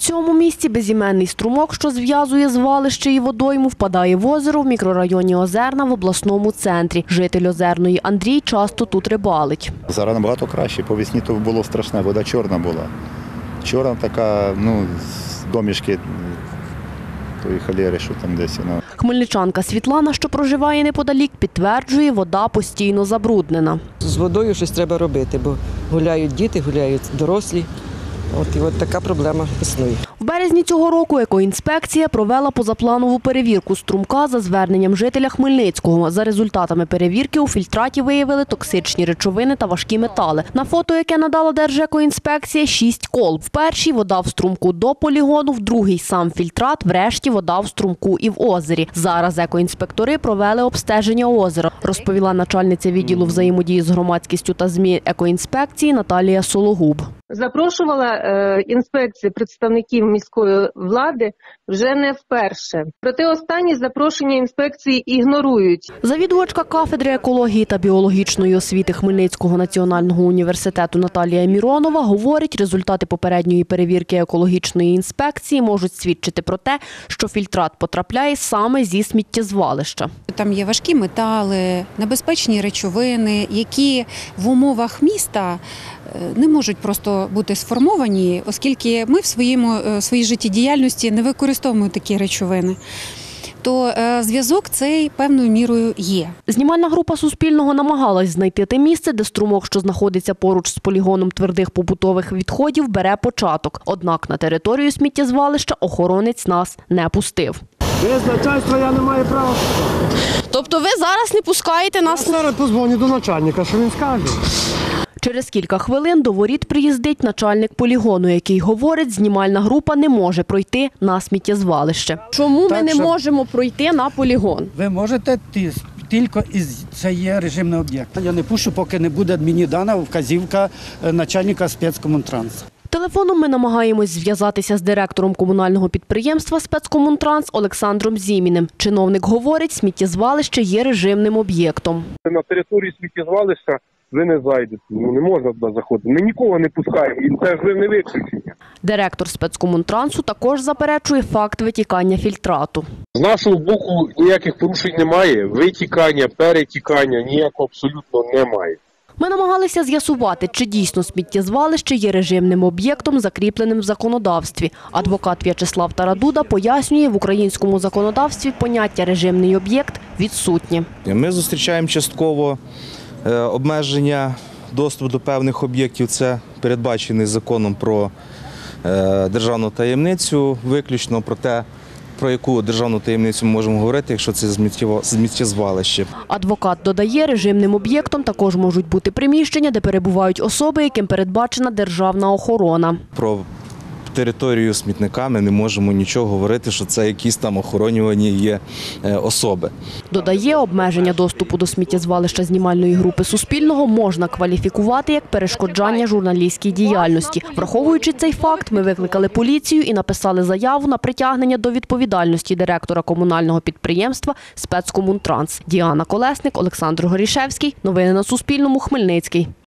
цьому місці безіменний струмок, що зв'язує звалище і водойму, впадає в озеро в мікрорайоні Озерна в обласному центрі. Житель Озерної Андрій часто тут рибалить. Зараз набагато краще. По весні то було страшне, вода чорна була. Чорна така, домішки тої холери, що там десь. Хмельничанка Світлана, що проживає неподалік, підтверджує, вода постійно забруднена. З водою щось треба робити, бо гуляють діти, гуляють дорослі. От така проблема існує. В березні цього року екоінспекція провела позапланову перевірку струмка за зверненням жителя Хмельницького. За результатами перевірки у фільтраті виявили токсичні речовини та важкі метали. На фото, яке надала Держекоінспекція, 6 колб. В першій – вода в струмку до полігону, в другій – сам фільтрат, врешті – вода в струмку і в озері. Зараз екоінспектори провели обстеження озера, розповіла начальниця відділу взаємодії з громадськістю та ЗМІ екоінспекції Наталія Сологуб. Запрошувала інспекція представників міської влади вже не вперше. Проте останні запрошення інспекції ігнорують. Завідувачка кафедри екології та біологічної освіти Хмельницького національного університету Наталія Міронова говорить, результати попередньої перевірки екологічної інспекції можуть свідчити про те, що фільтрат потрапляє саме зі сміттєзвалища. Там є важкі метали, небезпечні речовини, які в умовах міста не можуть просто бути сформовані, оскільки ми в своїй життєдіяльності не використовуємо такі речовини. То зв'язок цей певною мірою є. Знімальна група Суспільного намагалась знайти те місце, де струмок, що знаходиться поруч з полігоном твердих побутових відходів, бере початок. Однак на територію сміттєзвалища охоронець нас не пустив. Без начальства я не маю права. Тобто ви зараз не пускаєте нас? Я зараз подзвоню до начальника, що він скаже. Через кілька хвилин до воріт приїздить начальник полігону, який говорить, знімальна група не може пройти на сміттєзвалище. Чому ми не можемо пройти на полігон? Ви можете тільки це є режимний об'єкт. Я не пущу, поки не буде мені дана вказівка начальника спецкомунтрансу. Телефоном ми намагаємось зв'язатися з директором комунального підприємства «Спецкомунтранс» Олександром Зіміним. Чиновник говорить, сміттєзвалище є режимним об'єктом. На території сміттєзвалища ви не зайдете, не можна туди заходити. Ми нікого не пускаємо, і це ж не виключення. Директор «Спецкомунтрансу» також заперечує факт витікання фільтрату. З нашого боку ніяких порушень немає, витікання, перетікання ніякого абсолютно немає. Ми намагалися з'ясувати, чи дійсно сміттєзвалище є режимним об'єктом, закріпленим в законодавстві. Адвокат В'ячеслав Тарадуда пояснює, в українському законодавстві поняття «режимний об'єкт» відсутнє. Ми зустрічаємо частково обмеження доступу до певних об'єктів. Це передбачений законом про державну таємницю, виключно про те, про яку державну таємницю ми можемо говорити, якщо це сміттєзвалище. Адвокат додає, режимним об'єктом також можуть бути приміщення, де перебувають особи, яким передбачена державна охорона. Про територію смітника ми не можемо нічого говорити, що це якісь там охоронювані є особи. Додає, обмеження доступу до сміттєзвалища знімальної групи Суспільного можна кваліфікувати як перешкоджання журналістській діяльності. Враховуючи цей факт, ми викликали поліцію і написали заяву на притягнення до відповідальності директора комунального підприємства «Спецкомунтранс». Діана Колесник, Олександр Горішевський. Новини на Суспільному. Хмельницький.